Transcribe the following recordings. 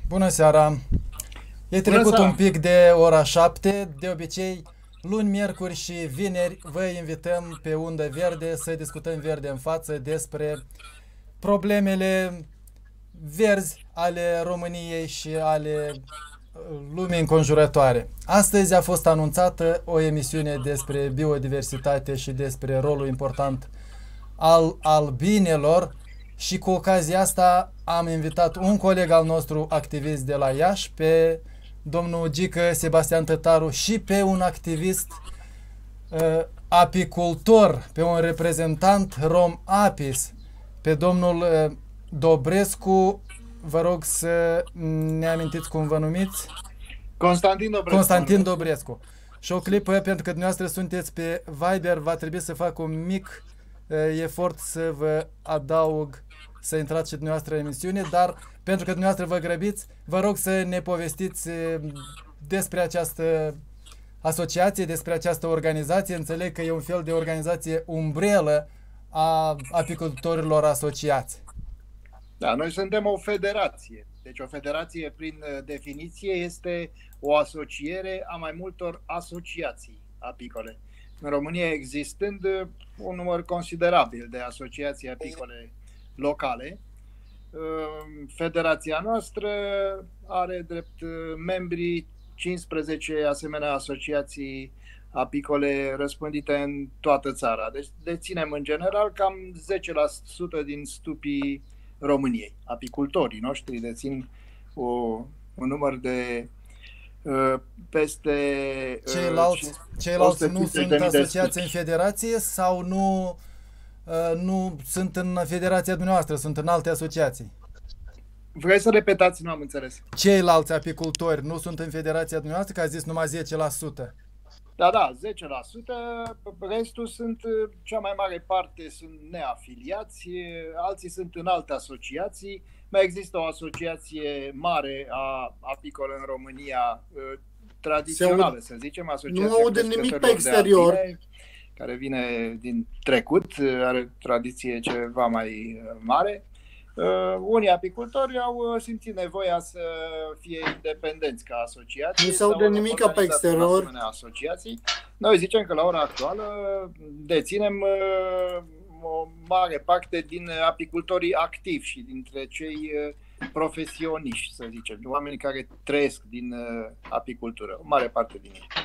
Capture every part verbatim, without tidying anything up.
Bună seara! E Bună trecut un seara! pic de ora șapte. De obicei, luni, miercuri și vineri vă invităm pe Undă Verde să discutăm verde în față despre problemele verzi ale României și ale uh, lumii înconjurătoare. Astăzi a fost anunțată o emisiune despre biodiversitate și despre rolul important al albinelor și cu ocazia asta am invitat un coleg al nostru activist de la Iași, pe domnul Gică Sebastian Tătaru, și pe un activist uh, apicultor, pe un reprezentant Rom Apis, pe domnul uh, Dobrescu. Vă rog să ne amintiți cum vă numiți. Constantin Dobrescu. Constantin Dobrescu. Și o clipă, pentru că dumneavoastră sunteți pe Viber, va trebui să fac un mic uh, efort să vă adaug să intrați și dumneavoastră în emisiune, dar pentru că dumneavoastră vă grăbiți, vă rog să ne povestiți uh, despre această asociație, despre această organizație. Înțeleg că e un fel de organizație umbrelă a apicultorilor asociați. Da, noi suntem o federație. Deci o federație, prin definiție, este o asociere a mai multor asociații apicole. În România existând un număr considerabil de asociații apicole locale. Federația noastră are drept membri cincisprezece asemenea asociații apicole răspândite în toată țara. Deci deținem în general cam zece la sută din stupii României. Apicultorii noștri dețin o, un număr de uh, peste uh, Ceilalți, ceilalți nu sunt asociați în federație sau nu, uh, nu sunt în federația dumneavoastră, sunt în alte asociații? Vreți să repetați? Nu am înțeles. Ceilalți apicultori nu sunt în federația dumneavoastră, că ați zis numai zece la sută. Da, da, zece la sută, restul sunt, cea mai mare parte sunt neafiliați, alții sunt în alte asociații. Mai există o asociație mare a apicole în România, tradițională, să zicem, asociația nu aude nimic pe exterior, albine, care vine din trecut, are tradiție ceva mai mare. Uh, unii apicultori au simțit nevoia să fie independenți ca asociații. Nu se aude nimic pe exterior. Asociații. Noi zicem că la ora actuală deținem uh, o mare parte din apicultorii activi și dintre cei uh, profesioniști, să zicem, oamenii care trăiesc din uh, apicultură, o mare parte din ei.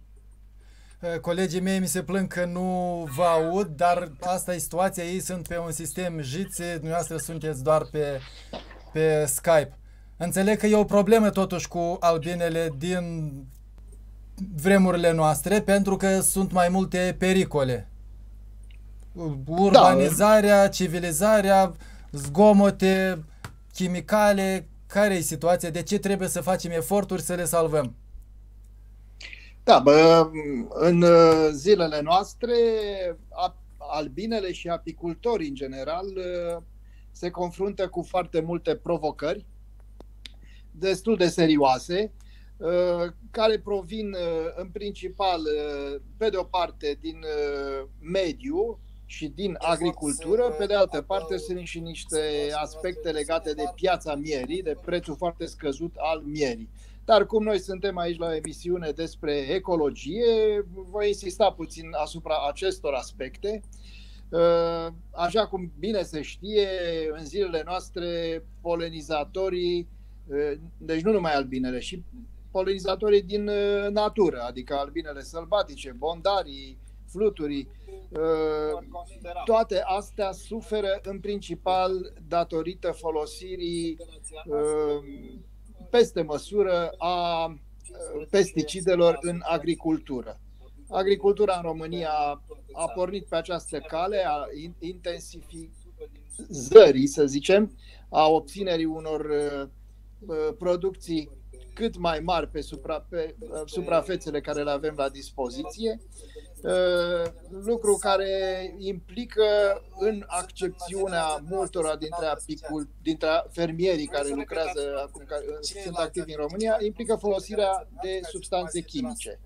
Colegii mei mi se plâng că nu vă aud, dar asta e situația, ei sunt pe un sistem Jitsi, dumneavoastră sunteți doar pe, pe Skype. Înțeleg că e o problemă totuși cu albinele din vremurile noastre, pentru că sunt mai multe pericole. Urbanizarea, da. Civilizarea, zgomote, chimicale. Care e situația? De ce trebuie să facem eforturi să le salvăm? Da, bă, în zilele noastre albinele și apicultorii în general se confruntă cu foarte multe provocări destul de serioase, care provin în principal, pe de o parte, din mediu și din agricultură, pe de altă parte sunt și niște aspecte legate de piața mierii, de prețul foarte scăzut al mierii. Dar cum noi suntem aici la o emisiune despre ecologie, voi insista puțin asupra acestor aspecte. Așa cum bine se știe, în zilele noastre polenizatorii, deci nu numai albinele, și polenizatorii din natură, adică albinele sălbatice, bondarii, fluturii, toate astea suferă în principal datorită folosirii peste măsură a pesticidelor în agricultură. Agricultura în România a pornit pe această cale a intensifizării, să zicem, a obținerii unor producții cât mai mari pe, supra, pe suprafețele care le avem la dispoziție, lucru care implică în accepțiunea multora dintre, apicul, dintre fermierii care lucrează acum, care sunt activi în România, implică folosirea de substanțe chimice.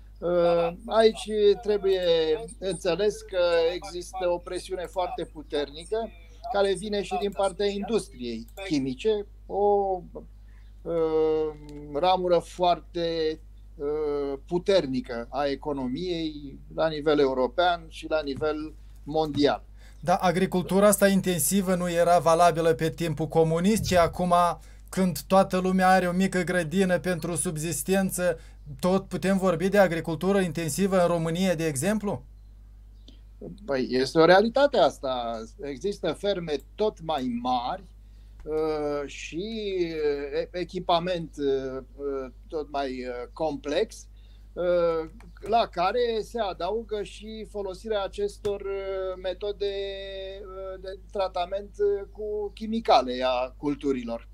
Aici trebuie înțeles că există o presiune foarte puternică care vine și din partea industriei chimice, o ramură foarte puternică a economiei la nivel european și la nivel mondial. Dar agricultura asta intensivă nu era valabilă pe timpul comunist, ci acum, când toată lumea are o mică grădină pentru subzistență, tot putem vorbi de agricultură intensivă în România, de exemplu? Păi este o realitate asta. Există ferme tot mai mari și echipament tot mai complex, la care se adaugă și folosirea acestor metode de tratament cu chimicale a culturilor.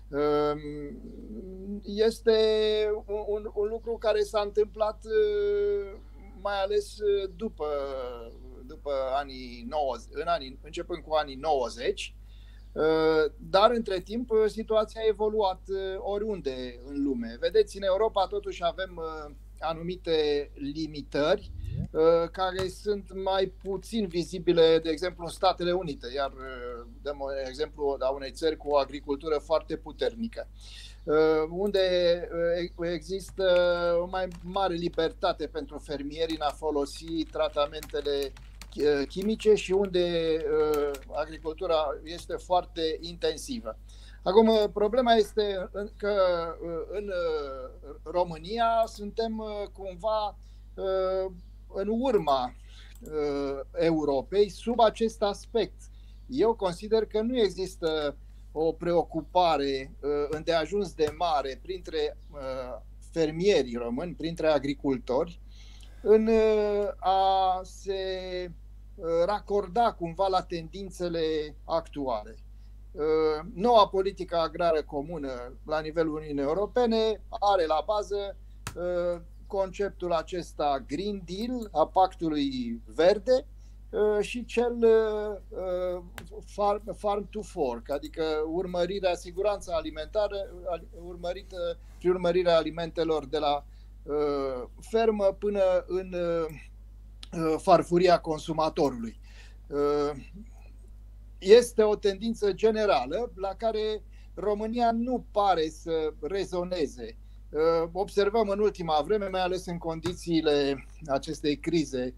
Este un, un lucru care s-a întâmplat mai ales după, după anii nouăzeci, în anii, începând cu anii nouăzeci, dar între timp situația a evoluat oriunde în lume. Vedeți, în Europa totuși avem anumite limitări care sunt mai puțin vizibile, de exemplu, în Statele Unite, iar dăm exemplu a unei țări cu o agricultură foarte puternică, unde există o mai mare libertate pentru fermieri în a folosi tratamentele chimice și unde agricultura este foarte intensivă. Acum, problema este că în România suntem cumva în urma Europei sub acest aspect. Eu consider că nu există o preocupare îndeajuns de mare printre fermierii români, printre agricultori, în a se racorda cumva la tendințele actuale. Noua politică agrară comună la nivelul Uniunii Europene are la bază conceptul acesta Green Deal, a Pactului Verde, și cel farm, farm to Fork, adică urmărirea, siguranța alimentară, urmărită prin urmărirea alimentelor de la fermă până în farfuria consumatorului. Este o tendință generală la care România nu pare să rezoneze. Observăm în ultima vreme, mai ales în condițiile acestei crize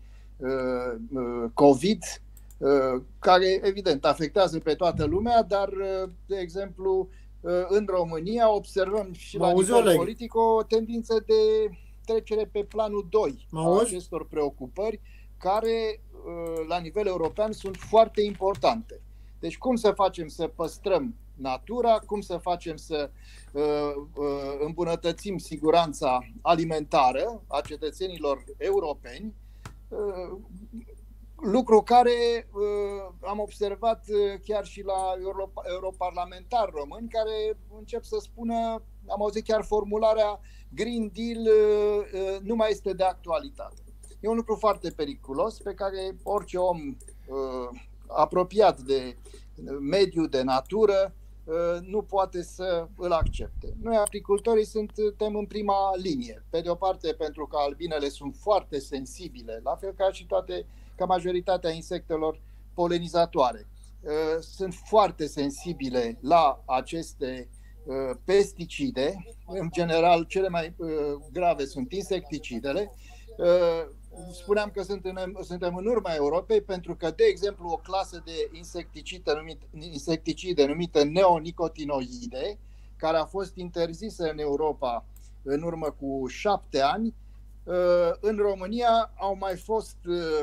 COVID, care evident afectează pe toată lumea, dar, de exemplu, în România observăm și la nivel politic o tendință de trecere pe planul doi a acestor preocupări, care la nivel european sunt foarte importante. Deci cum să facem să păstrăm natura, cum să facem să uh, uh, îmbunătățim siguranța alimentară a cetățenilor europeni, uh, lucru care uh, am observat chiar și la Europa, europarlamentari români, care încep să spună, am auzit chiar formularea Green Deal uh, nu mai este de actualitate. E un lucru foarte periculos pe care orice om uh, apropiat de mediu, de natură, nu poate să îl accepte. Noi, agricultorii, suntem în prima linie. Pe de o parte, pentru că albinele sunt foarte sensibile, la fel ca și toate, ca majoritatea insectelor polenizatoare. Sunt foarte sensibile la aceste pesticide. În general, cele mai grave sunt insecticidele. Spuneam că suntem în urma Europei pentru că, de exemplu, o clasă de insecticide numită, insecticide numită neonicotinoide, care a fost interzisă în Europa în urmă cu șapte ani, în România au mai fost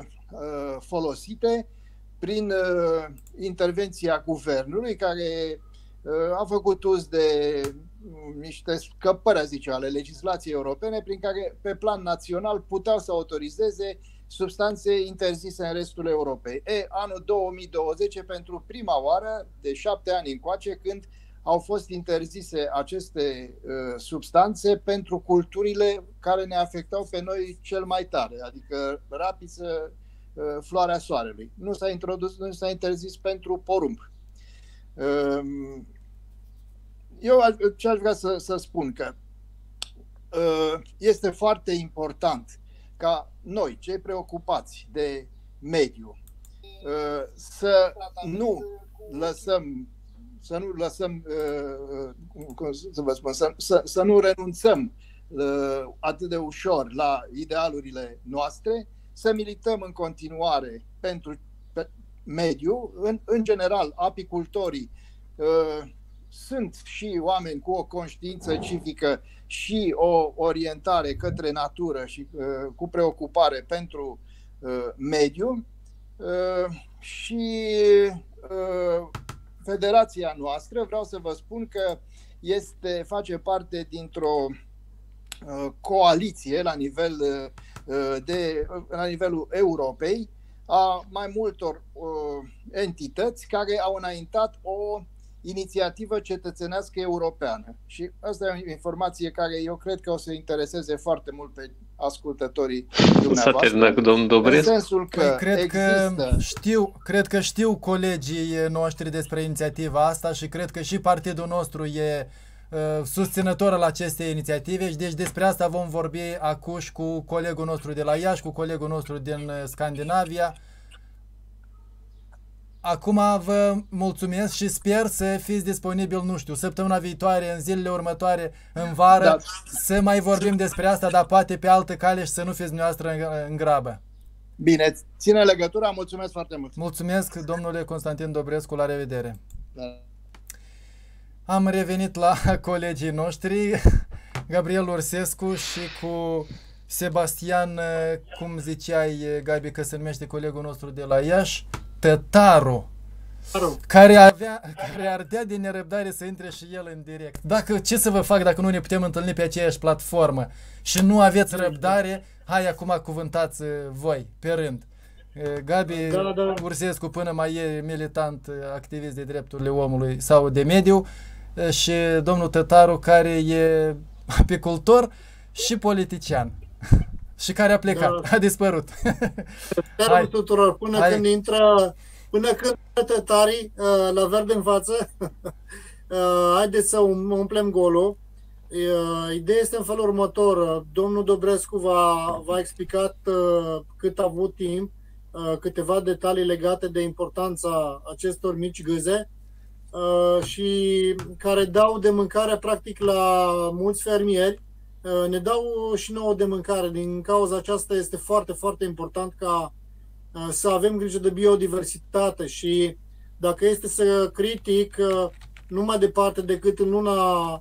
folosite prin intervenția guvernului, care a făcut uz de niște scăpări, zice, ale legislației europene, prin care pe plan național puteau să autorizeze substanțe interzise în restul Europei. E, anul două mii douăzeci, pentru prima oară, de șapte ani încoace, când au fost interzise aceste uh, substanțe pentru culturile care ne afectau pe noi cel mai tare, adică rapiță, uh, floarea soarelui. Nu s-a introdus, nu s-a interzis pentru porumb. Uh, Eu ce aș vrea să, să spun că uh, este foarte important ca noi, cei preocupați de mediu, uh, să nu lăsăm, să nu lăsăm uh, cum să vă spun, să, să, să nu renunțăm uh, atât de ușor la idealurile noastre, să milităm în continuare pentru pe mediu. În, în general, apicultorii uh, sunt și oameni cu o conștiință civică și o orientare către natură și uh, cu preocupare pentru uh, mediu. Uh, și uh, federația noastră, vreau să vă spun că este, face parte dintr-o uh, coaliție la, nivel, uh, de, la nivelul Europei a mai multor uh, entități care au înaintat o inițiativă cetățenească europeană. Și asta e o informație care eu cred că o să intereseze foarte mult pe ascultătorii dumneavoastră. S-a terminat cu domnul Dobrescu? În sensul că păi, cred, există... că știu, cred că știu colegii noștri despre inițiativa asta și cred că și partidul nostru e uh, susținător al acestei inițiative și deci despre asta vom vorbi acuși cu colegul nostru de la Iași, cu colegul nostru din Scandinavia. Acum vă mulțumesc și sper să fiți disponibil, nu știu, săptămâna viitoare, în zilele următoare, în vară, da. Să mai vorbim despre asta, dar poate pe altă cale și să nu fiți dumneavoastră în, în grabă. Bine, ține legătura, mulțumesc foarte mult. Mulțumesc, domnule Constantin Dobrescu, la revedere. Da. Am revenit la colegii noștri, Gabriel Ursescu și cu Sebastian, cum ziceai, Gabi, că se numește colegul nostru de la Iași, Tătaru, care, avea, care ardea de nerăbdare să intre și el în direct. Dacă, ce să vă fac dacă nu ne putem întâlni pe aceeași platformă și nu aveți răbdare, hai acum cuvântați voi, pe rând. Gabi da, da. Ursescu până mai e militant, activist de drepturile omului sau de mediu, și domnul Tătaru, care e apicultor și politician. Și care a plecat, da. A dispărut. Hai tuturor, până Hai. când intră, până când tătarii uh, la verde în față, uh, haideți să umplem golul. Uh, ideea este în felul următor. Domnul Dobrescu v-a, v-a explicat uh, cât a avut timp, uh, câteva detalii legate de importanța acestor mici gâze uh, și care dau de mâncare practic la mulți fermieri. Ne dau și nouă de mâncare. Din cauza aceasta este foarte, foarte important ca să avem grijă de biodiversitate și dacă este să critic, nu mai departe decât în luna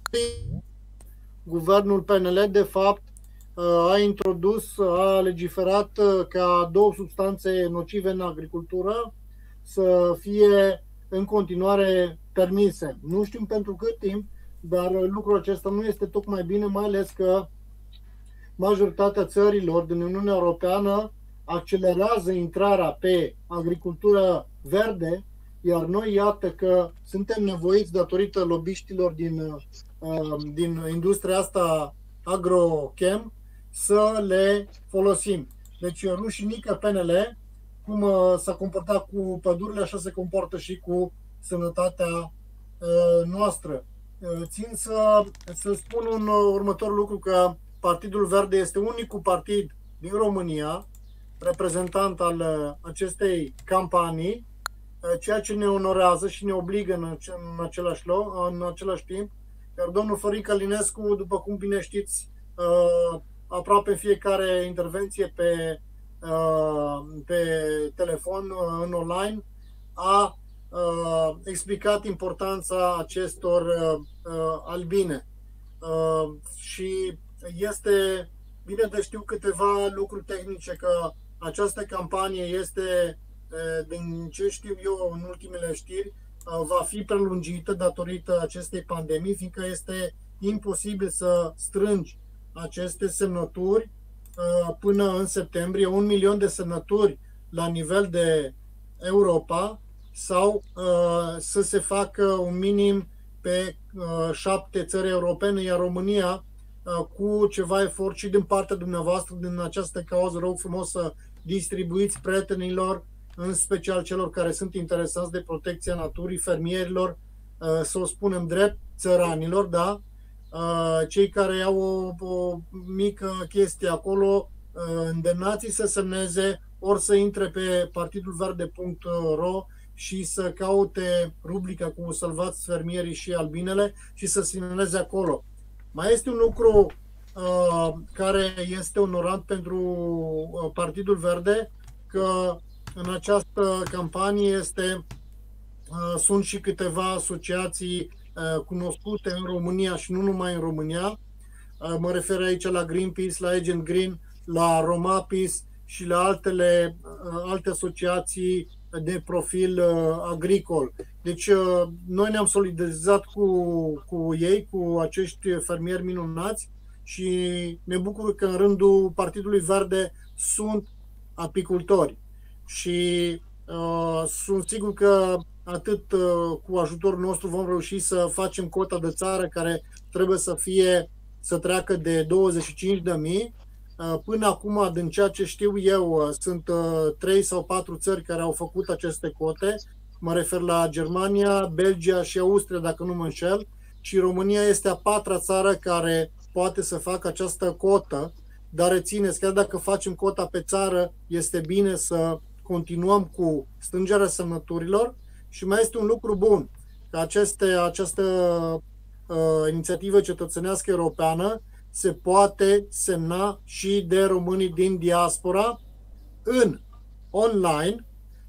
guvernul P N L de fapt a introdus, a legiferat ca două substanțe nocive în agricultură să fie în continuare permise. Nu știm pentru cât timp, dar lucrul acesta nu este tocmai bine, mai ales că majoritatea țărilor din Uniunea Europeană accelerează intrarea pe agricultură verde, iar noi iată că suntem nevoiți datorită lobiștilor din, din industria asta agrochem să le folosim. Deci rușinică P N L, cum s-a comportat cu pădurile, așa se comportă și cu sănătatea noastră. Țin să, să spun un următor lucru, că Partidul Verde este unicul partid din România reprezentant al acestei campanii, ceea ce ne onorează și ne obligă în, în, același, în același timp. Iar domnul Florin Călinescu, după cum bine știți, aproape fiecare intervenție pe, pe telefon, în online, a Uh, explicat importanța acestor uh, uh, albine uh, și este bine de știu câteva lucruri tehnice, că această campanie este, uh, din ce știu eu în ultimele știri, uh, va fi prelungită datorită acestei pandemii, fiindcă este imposibil să strângi aceste semnături uh, până în septembrie, un milion de semnături la nivel de Europa, sau uh, să se facă un minim pe uh, șapte țări europene, iar România, uh, cu ceva efort și din partea dumneavoastră, din această cauză, rog frumos să distribuiți prietenilor, în special celor care sunt interesați de protecția naturii, fermierilor, uh, să o spunem drept, țăranilor, da? Uh, cei care au o, o mică chestie acolo, uh, îndemnați să semneze, ori să intre pe partidul verde punct ro și să caute rubrica cu salvați fermierii și albinele și să semnaleze acolo. Mai este un lucru uh, care este onorant pentru uh, Partidul Verde, că în această campanie este, uh, sunt și câteva asociații uh, cunoscute în România și nu numai în România. Uh, mă refer aici la Greenpeace, la Agent Green, la Romapis și la altele, uh, alte asociații de profil uh, agricol. Deci uh, noi ne-am solidarizat cu, cu ei, cu acești fermieri minunați și ne bucur că în rândul Partidului Verde sunt apicultori. Și uh, sunt sigur că atât uh, cu ajutorul nostru vom reuși să facem cota de țară care trebuie să fie, să treacă de douăzeci și cinci de mii. Până acum, din ceea ce știu eu, sunt trei sau patru țări care au făcut aceste cote. Mă refer la Germania, Belgia și Austria, dacă nu mă înșel. Și România este a patra țară care poate să facă această cotă. Dar rețineți, chiar dacă facem cota pe țară, este bine să continuăm cu strângerea semnăturilor. Și mai este un lucru bun, că aceste, această uh, inițiativă cetățenească europeană se poate semna și de românii din diaspora în online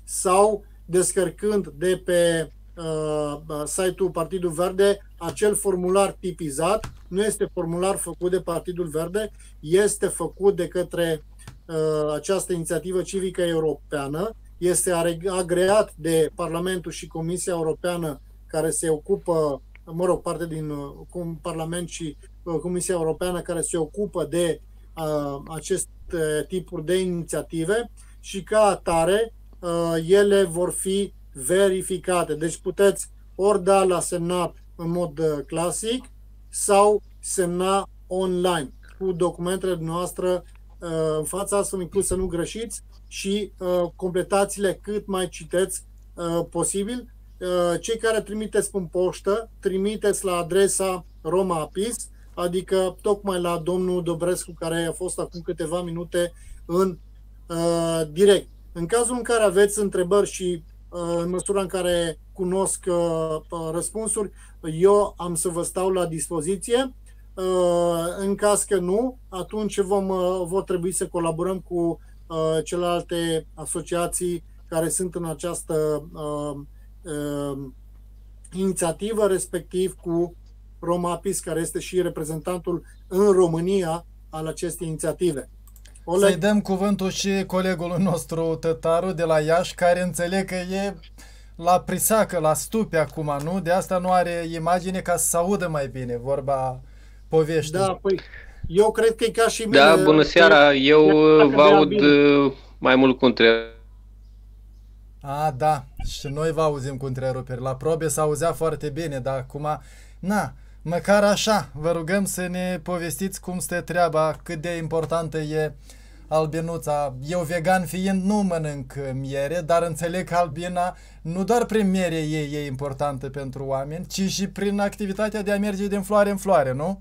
sau descărcând de pe uh, site-ul Partidul Verde acel formular tipizat. Nu este formular făcut de Partidul Verde, este făcut de către uh, această inițiativă civică europeană, este agreat de Parlamentul și Comisia Europeană care se ocupă, mă rog, parte din uh, Parlament și Comisia Europeană care se ocupă de uh, aceste tipuri de inițiative și ca atare uh, ele vor fi verificate. Deci puteți ori da la semnat în mod uh, clasic sau semna online cu documentele noastre uh, în fața, astfel încât să nu greșiți și uh, completați-le cât mai citeți uh, posibil. Uh, cei care trimiteți în poștă, trimiteți la adresa Romapis, adică tocmai la domnul Dobrescu, care a fost acum câteva minute în uh, direct. În cazul în care aveți întrebări și uh, în măsura în care cunosc uh, răspunsuri, eu am să vă stau la dispoziție. Uh, în caz că nu, atunci vom, uh, vor trebui să colaborăm cu uh, celelalte asociații care sunt în această uh, uh, inițiativă, respectiv cu Romapis, care este și reprezentantul în România al acestei inițiative. Oleg. Să-i dăm cuvântul și colegului nostru Tătaru de la Iași, care înțeleg că e la prisacă, la stupe acum, nu? De asta nu are imagine ca să se audă mai bine vorba poveștii. Da, păi eu cred că e ca și mine. Da, bună seara, eu vă aud mai mult cu întreruperi. A, da, și noi vă auzim cu întreruperi. La probe s-auzea foarte bine, dar acum, na, măcar așa, vă rugăm să ne povestiți cum stă treaba, cât de importantă e albinuța. Eu vegan fiind nu mănânc miere, dar înțeleg că albina nu doar prin miere ei e importantă pentru oameni, ci și prin activitatea de a merge din floare în floare, nu?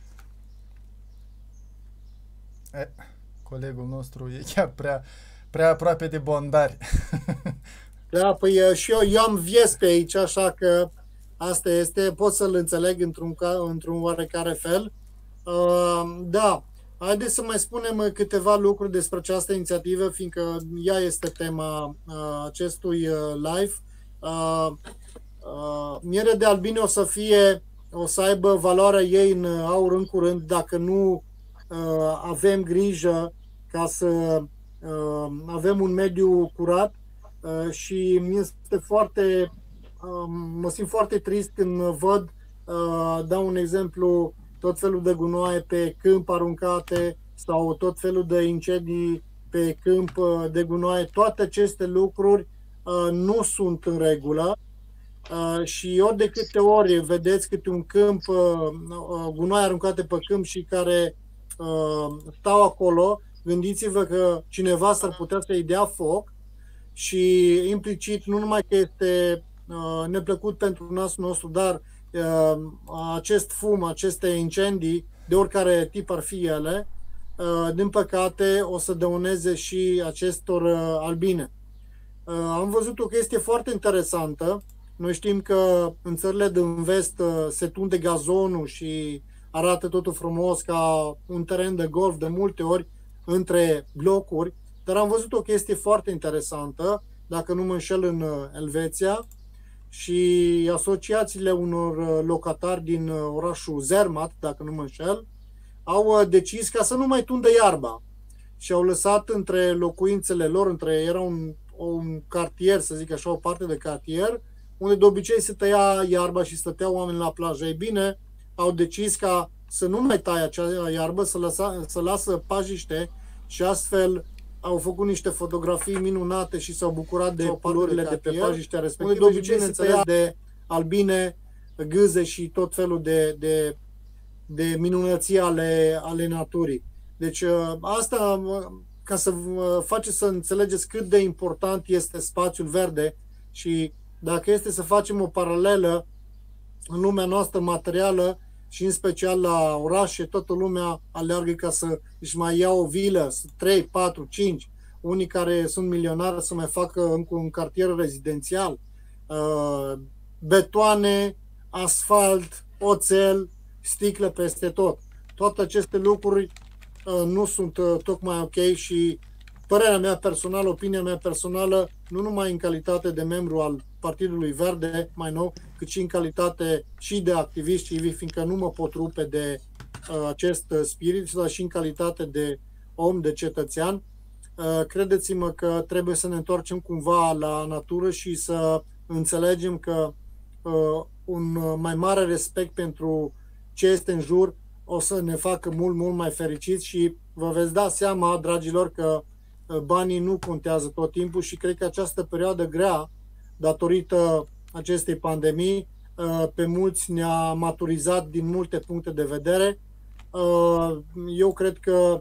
E, colegul nostru e chiar prea, prea aproape de bondari. Da, păi și eu, eu am vies pe aici, așa că asta este, pot să-l înțeleg într-un, într-un oarecare fel. Uh, da, haideți să mai spunem câteva lucruri despre această inițiativă, fiindcă ea este tema uh, acestui uh, live. Uh, uh, mierea de albine o să fie, o să aibă valoarea ei în aur în curând, dacă nu uh, avem grijă ca să uh, avem un mediu curat. Uh, și mi este foarte, uh, mă simt foarte trist când văd, uh, dau un exemplu, tot felul de gunoaie pe câmp aruncate sau tot felul de incendii pe câmp uh, de gunoaie. Toate aceste lucruri uh, nu sunt în regulă uh, și ori de câte ori vedeți câte un câmp, uh, gunoaie aruncate pe câmp și care uh, stau acolo, gândiți-vă că cineva s-ar putea să-i dea foc și implicit nu numai că este uh, neplăcut pentru nasul nostru, dar uh, acest fum, aceste incendii, de oricare tip ar fi ele, uh, din păcate o să dăuneze și acestor uh, albine. Am văzut o chestie foarte interesantă. Noi știm că în țările din vest se tunde gazonul și arată totul frumos ca un teren de golf de multe ori între blocuri, dar am văzut o chestie foarte interesantă, dacă nu mă înșel, în Elveția, și asociațiile unor locatari din orașul Zermatt, dacă nu mă înșel, au decis ca să nu mai tundă iarba și au lăsat între locuințele lor, între, era un, un cartier, să zic așa, o parte de cartier, unde de obicei se tăia iarba și stăteau oameni la plajă. Ei bine, au decis ca să nu mai taie acea iarbă, să, lăsa, să lasă pajiște și astfel au făcut niște fotografii minunate și s-au bucurat de culorile de pe pajiștea respective, unde de obicei se tăia de albine, gâze și tot felul de, de, de minunății ale, ale naturii. Deci asta, ca să vă faceți să înțelegeți cât de important este spațiul verde și dacă este să facem o paralelă în lumea noastră materială și în special la orașe, toată lumea aleargă ca să își mai ia o vilă, trei, patru, cinci, unii care sunt milionari să mai facă încă un cartier rezidențial, betoane, asfalt, oțel, sticle peste tot. Toate aceste lucruri nu sunt tocmai ok și părerea mea personală, opinia mea personală, nu numai în calitate de membru al Partidului Verde, mai nou, cât și în calitate și de activist civic, fiindcă nu mă pot rupe de uh, acest spirit, dar și în calitate de om, de cetățean. Uh, credeți-mă că trebuie să ne întoarcem cumva la natură și să înțelegem că uh, un mai mare respect pentru ce este în jur o să ne facă mult, mult mai fericiți și vă veți da seama, dragilor, că banii nu contează tot timpul și cred că această perioadă grea, datorită acestei pandemii, pe mulți ne-a maturizat din multe puncte de vedere. Eu cred că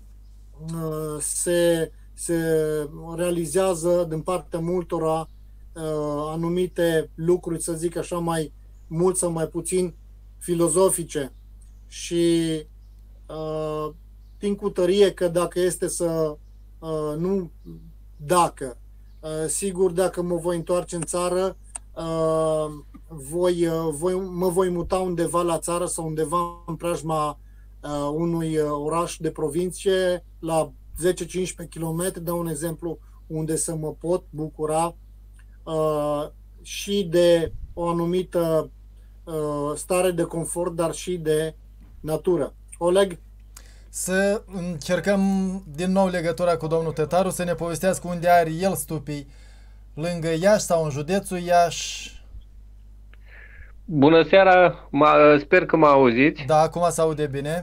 se, se realizează din partea multora anumite lucruri, să zic așa, mai mult sau mai puțin filozofice și tin cu tărie că dacă este să Uh, nu dacă. Uh, sigur, dacă mă voi întoarce în țară, uh, voi, uh, voi, mă voi muta undeva la țară sau undeva în preajma uh, unui uh, oraș de provincie, la zece cincisprezece kilometri, dau un exemplu, unde să mă pot bucura uh, și de o anumită uh, stare de confort, dar și de natură. Oleg? Să încercăm din nou legătura cu domnul Tătaru, să ne povestească unde are el stupii, lângă Iași sau în județul Iași. Bună seara, sper că mă auziți. Da, acum se aude bine.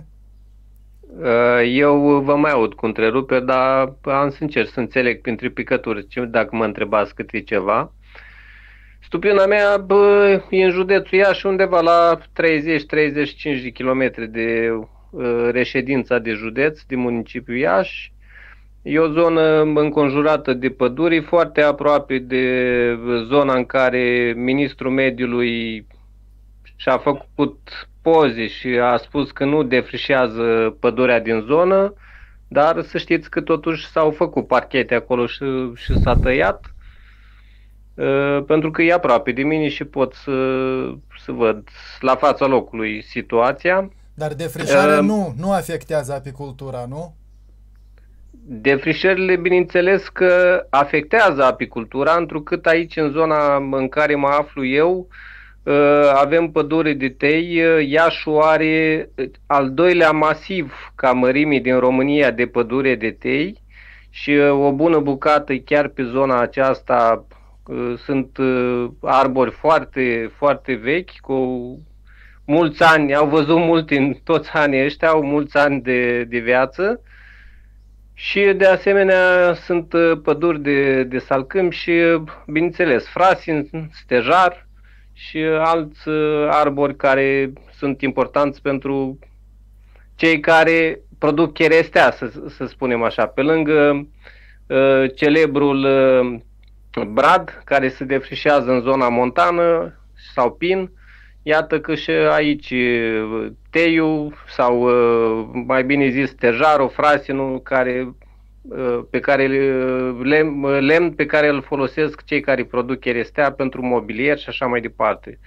Eu vă mai aud cu întreruperi, dar am să încerc să înțeleg printre picături, dacă mă întrebați câte ceva. Stupina mea bă, e în județul Iași, undeva la treizeci treizeci și cinci de kilometri de reședința de județ, din municipiul Iași. E o zonă înconjurată de păduri, foarte aproape de zona în care ministrul mediului și-a făcut poze și a spus că nu defrișează pădurea din zonă, dar să știți că totuși s-au făcut parchete acolo și, și s-a tăiat, pentru că e aproape de mine și pot să, să văd la fața locului situația. Dar defrișarea uh, nu, nu afectează apicultura, nu? Defrișările, bineînțeles că afectează apicultura, întrucât aici, în zona în care mă aflu eu, uh, avem pădure de tei. Iașul are al doilea masiv ca mărime din România de pădure de tei și uh, o bună bucată chiar pe zona aceasta uh, sunt uh, arbori foarte, foarte vechi, cu mulți ani, au văzut mult în toți anii ăștia, au mulți ani de, de viață și de asemenea sunt păduri de, de salcâm și, bineînțeles, frasin, stejar și alți arbori care sunt importanți pentru cei care produc cherestea, să, să spunem așa, pe lângă uh, celebrul uh, brad, care se defrișează în zona montană sau pin. Iată că și aici teiul sau mai bine zis stejarul, frasinul, care pe care, lemn, lemn pe care îl folosesc cei care produc cherestea pentru mobilier și așa mai departe.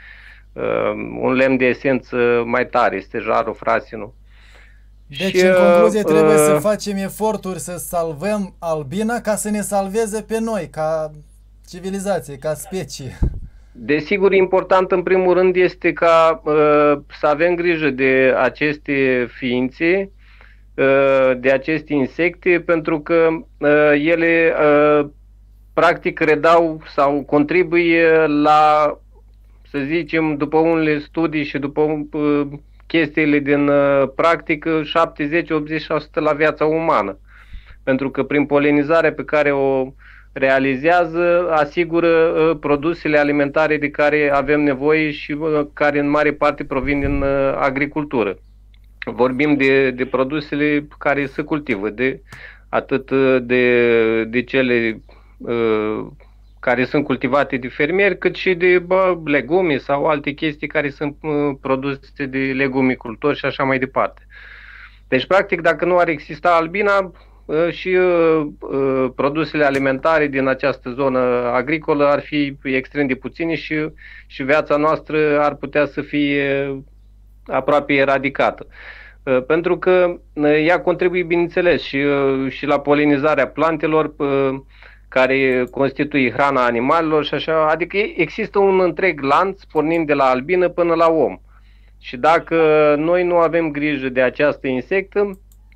Un lemn de esență mai tare este jarul, frasinul. Deci, și, în concluzie, trebuie uh, să facem eforturi să salvăm albina ca să ne salveze pe noi, ca civilizație, ca specie. Desigur, important în primul rând este ca uh, să avem grijă de aceste ființe, uh, de aceste insecte, pentru că uh, ele uh, practic redau sau contribuie la, să zicem, după unele studii și după uh, chestiile din uh, practică, șaptezeci la optzeci la sută la viața umană. Pentru că prin polenizarea pe care o realizează, asigură uh, produsele alimentare de care avem nevoie și uh, care în mare parte provin din uh, agricultură. Vorbim de, de produsele care se cultivă, de, atât de, de cele uh, care sunt cultivate de fermieri, cât și de bă, legume sau alte chestii care sunt uh, produse de legumicultori și așa mai departe. Deci, practic, dacă nu ar exista albina, uh, și uh, uh, produsele alimentare din această zonă agricolă ar fi extrem de puține și, și viața noastră ar putea să fie aproape eradicată. Uh, pentru că uh, ea contribuie, bineînțeles, și, uh, și la polinizarea plantelor, uh, care constituie hrana animalelor și așa, adică există un întreg lanț pornind de la albină până la om. Și dacă noi nu avem grijă de această insectă,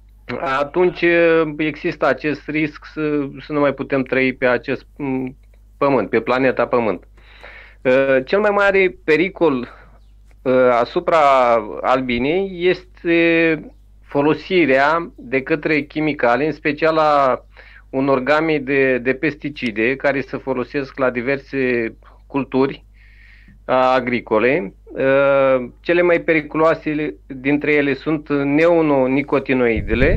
atunci există acest risc să, să nu mai putem trăi pe acest pământ, pe planeta Pământ. Cel mai mare pericol asupra albinei este folosirea de către chimicale, în special a unor game de, de pesticide care se folosesc la diverse culturi agricole. Cele mai periculoase dintre ele sunt neonicotinoidele.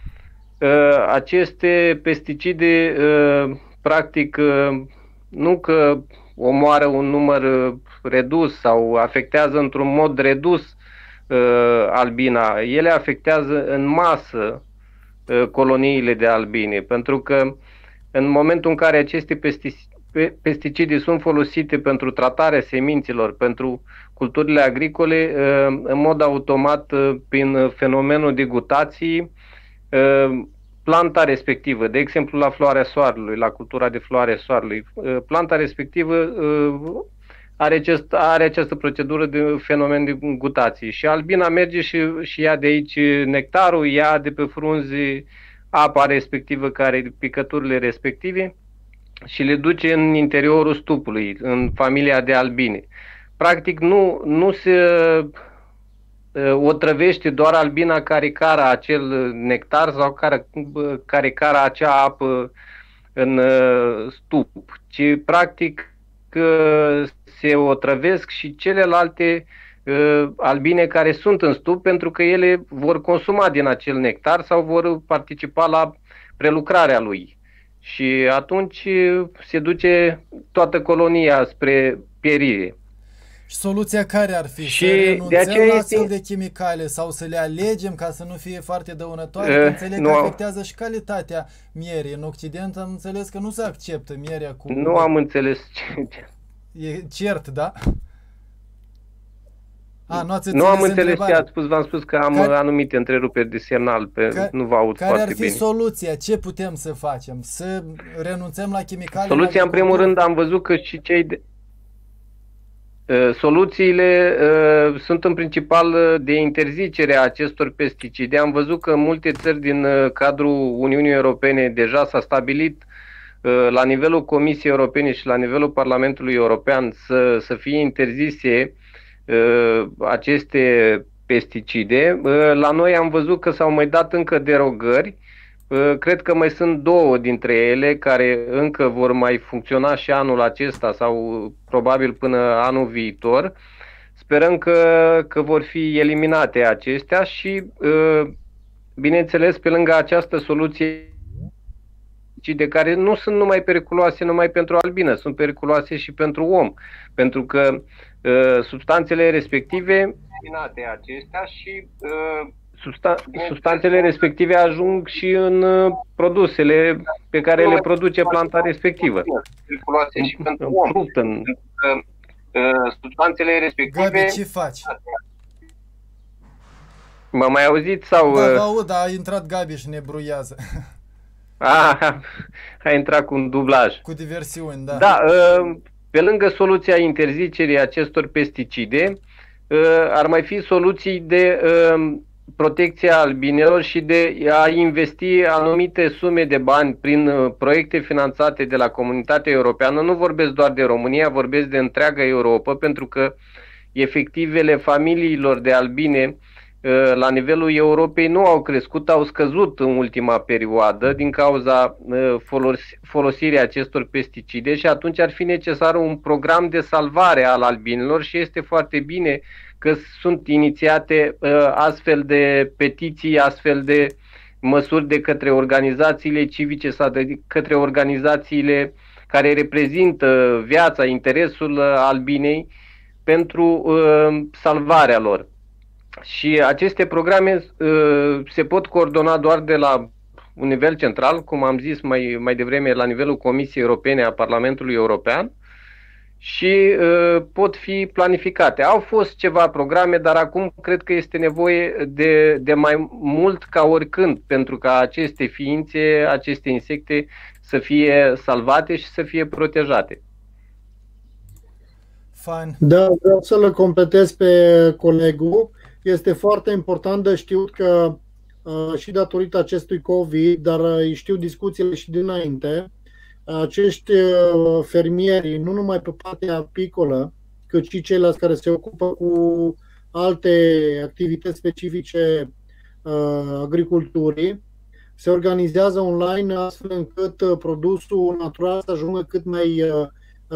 Aceste pesticide practic nu că omoară un număr redus sau afectează într-un mod redus albina, ele afectează în masă coloniile de albine, pentru că în momentul în care aceste pesticide sunt folosite pentru tratarea semințelor, pentru culturile agricole, în mod automat, prin fenomenul de gutații, planta respectivă, de exemplu la floarea soarelui, la cultura de floare soarelui, planta respectivă are, acest, are această procedură de fenomen de gutații și albina merge și, și ia de aici nectarul, ia de pe frunze apa respectivă, care picăturile respective și le duce în interiorul stupului, în familia de albine. Practic nu, nu se otrăvește doar albina care cară acel nectar sau care, care cară acea apă în stup, ci practic se otrăvesc și celelalte uh, albine care sunt în stup, pentru că ele vor consuma din acel nectar sau vor participa la prelucrarea lui. Și atunci se duce toată colonia spre pierire. Și soluția care ar fi? Și să renunțăm de aceea la este... astfel de chimicale sau să le alegem ca să nu fie foarte dăunătoare? Uh, Înțeleg nu că am... afectează și calitatea mierii. În Occident am înțeles că nu se acceptă mierea cu... Nu am înțeles ce... E cert, da? A, nu ați nu am înțeles întrebarea. ce ați spus, v-am spus că am care... anumite întreruperi de semnal, pe... Ca... nu vă aud care foarte ar fi bine. soluția? Ce putem să facem? Să renunțăm la chimicale? Soluția, în primul rând, am văzut că și cei de... Soluțiile uh, sunt în principal de interzicere a acestor pesticide. Am văzut că în multe țări din uh, cadrul Uniunii Europene deja s-a stabilit uh, la nivelul Comisiei Europene și la nivelul Parlamentului European să, să fie interzise uh, aceste pesticide. Uh, la noi am văzut că s-au mai dat încă derogări. Cred că mai sunt două dintre ele care încă vor mai funcționa și anul acesta sau probabil până anul viitor. Sperăm că, că vor fi eliminate acestea și, bineînțeles, pe lângă această soluție de care nu sunt numai periculoase numai pentru albină, sunt periculoase și pentru om, pentru că substanțele respective, eliminate acestea și substanțele respective ajung și în produsele pe care le produce planta respectivă. În fructă, în substanțele respective. Gabi, ce faci? M-a mai auzit sau? Da, vă aud, a intrat Gabi și ne bruiază. Ah, a intrat cu un dublaj. Cu diversiuni, da. Da, pe lângă soluția interzicerii acestor pesticide, ar mai fi soluții de protecția albinelor și de a investi anumite sume de bani prin proiecte finanțate de la Comunitatea Europeană. Nu vorbesc doar de România, vorbesc de întreaga Europa, pentru că efectivele familiilor de albine la nivelul Europei nu au crescut, au scăzut în ultima perioadă din cauza folosirii acestor pesticide și atunci ar fi necesar un program de salvare al albinelor și este foarte bine că sunt inițiate astfel de petiții, astfel de măsuri de către organizațiile civice sau de către organizațiile care reprezintă viața, interesul albinei pentru salvarea lor. Și aceste programe uh, se pot coordona doar de la un nivel central, cum am zis mai, mai devreme, la nivelul Comisiei Europene a Parlamentului European și uh, pot fi planificate. Au fost ceva programe, dar acum cred că este nevoie de, de mai mult ca oricând pentru ca aceste ființe, aceste insecte să fie salvate și să fie protejate. Fine. Da, vreau să-l completez pe colegul. Este foarte important de știut că uh, și datorită acestui COVID, dar uh, știu discuțiile și dinainte, acești uh, fermieri, nu numai pe partea apicolă, cât și ceilalți care se ocupă cu alte activități specifice uh, agriculturii, se organizează online astfel încât uh, produsul natural să ajungă cât mai uh,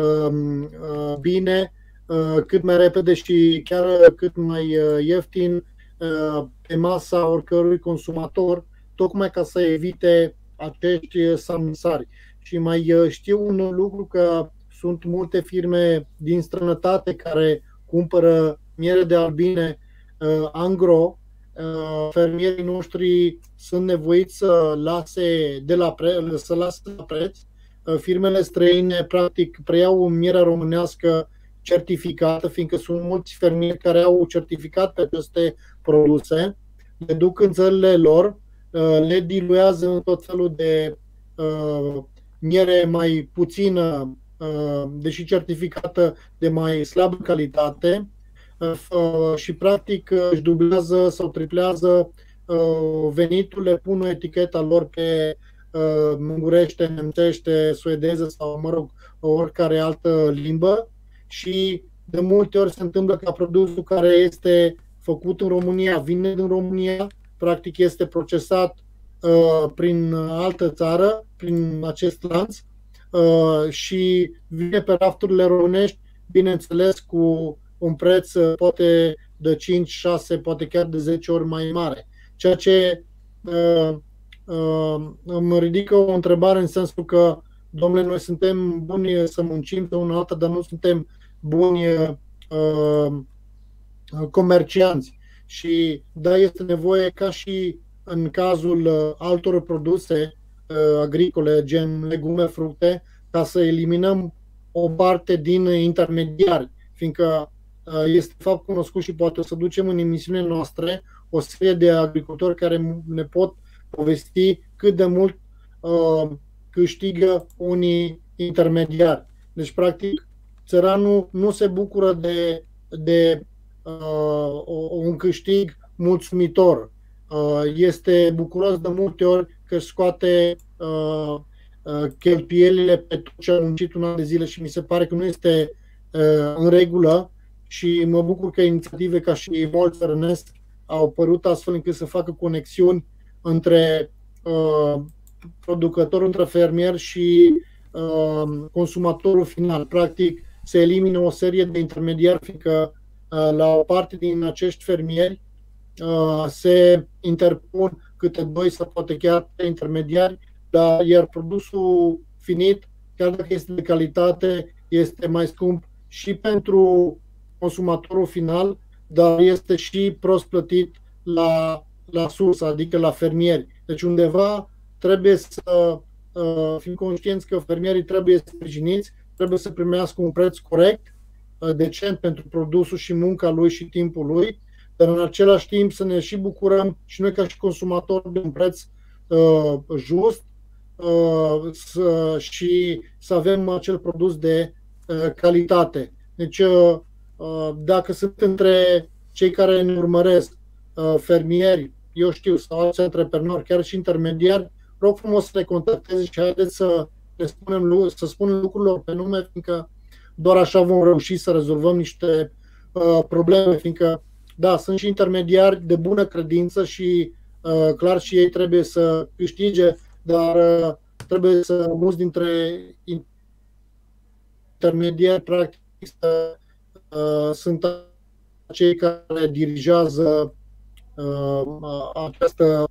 uh, bine, cât mai repede și chiar cât mai ieftin pe masa oricărui consumator, tocmai ca să evite acești samsari. Și mai știu un lucru, că sunt multe firme din străinătate care cumpără miere de albine angro. Fermierii noștri sunt nevoiți să lase de la pre, să lase la preț. Firmele străine practic preiau mierea românească certificată, fiindcă sunt mulți fermieri care au certificat pe aceste produse, le duc în țările lor, le diluează în tot felul de uh, miere mai puțină, uh, deși certificată, de mai slabă calitate uh, și practic își dublează sau triplează uh, veniturile, pun o eticheta lor pe uh, ungurește, nemțește, suedeză sau, mă rog, oricare altă limbă. Și de multe ori se întâmplă ca produsul care este făcut în România, vine din România, practic este procesat uh, prin altă țară, prin acest lanț uh, și vine pe rafturile românești, bineînțeles cu un preț uh, poate de cinci, șase, poate chiar de zece ori mai mare. Ceea ce uh, uh, îmi ridică o întrebare în sensul că, domnule, noi suntem buni să muncim pe una alta, dar nu suntem buni uh, comercianți. Și da, este nevoie, ca și în cazul uh, altor produse uh, agricole, gen legume, fructe, ca să eliminăm o parte din intermediari, fiindcă uh, este fapt cunoscut și poate o să ducem în emisiunile noastre o serie de agricultori care ne pot povesti cât de mult uh, câștigă unii intermediari. Deci, practic, țăranul nu se bucură de, de uh, un câștig mulțumitor. Uh, este bucuros de multe ori că scoate uh, uh, cheltuielile pe tot ce a muncit un an de zile și mi se pare că nu este uh, în regulă și mă bucur că inițiative ca și Mol Țărănesc au apărut astfel încât să facă conexiuni între uh, producător, între fermier și uh, consumatorul final. Practic se elimină o serie de intermediari, fiindcă uh, la o parte din acești fermieri uh, se interpun câte doi sau poate chiar trei intermediari, dar iar produsul finit, chiar dacă este de calitate, este mai scump și pentru consumatorul final, dar este și prost plătit la la sursă, adică la fermieri. Deci undeva trebuie să uh, fim conștienți că fermierii trebuie sprijiniți, trebuie să primească un preț corect, uh, decent pentru produsul și munca lui și timpul lui, dar în același timp să ne și bucurăm și noi ca și consumatori de un preț uh, just uh, să, și să avem acel produs de uh, calitate. Deci uh, uh, dacă sunt între cei care ne urmăresc, uh, fermieri, eu știu, sau alți antreprenori, chiar și intermediari, rog frumos să ne contacteze și haideți să, le spunem, să spunem lucrurilor pe nume, fiindcă doar așa vom reuși să rezolvăm niște uh, probleme, fiindcă da, sunt și intermediari de bună credință și uh, clar și ei trebuie să câștige, dar uh, trebuie să mulți dintre intermediari practic să, uh, sunt cei care dirigează uh, această...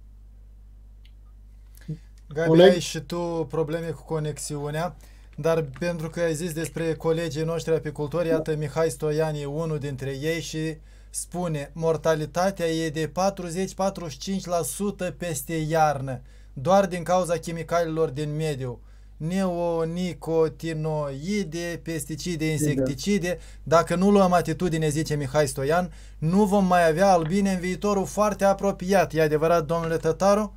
Gabi, ai și tu probleme cu conexiunea, dar pentru că ai zis despre colegii noștri apicultori, iată Mihai Stoian e unul dintre ei și spune: mortalitatea e de patruzeci - patruzeci și cinci la sută peste iarnă, doar din cauza chimicalelor din mediu. Neonicotinoide, pesticide, insecticide. Dacă nu luăm atitudine, zice Mihai Stoian, nu vom mai avea albine în viitorul foarte apropiat. E adevărat, domnule Tătaru?